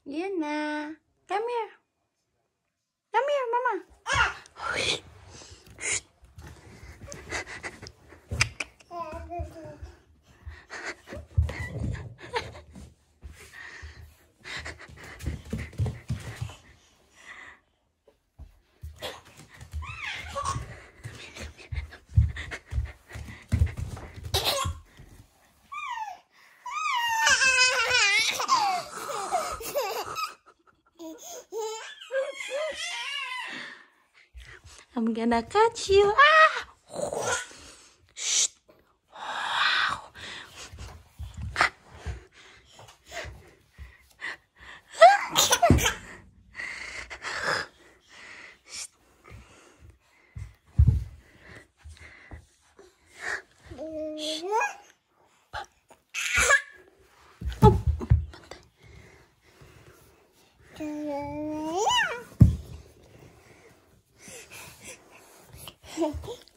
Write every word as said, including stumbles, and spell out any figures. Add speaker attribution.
Speaker 1: Yuna, come here. Come here, Mama. I'm gonna catch you. Ah! Shh. Wow. Oh,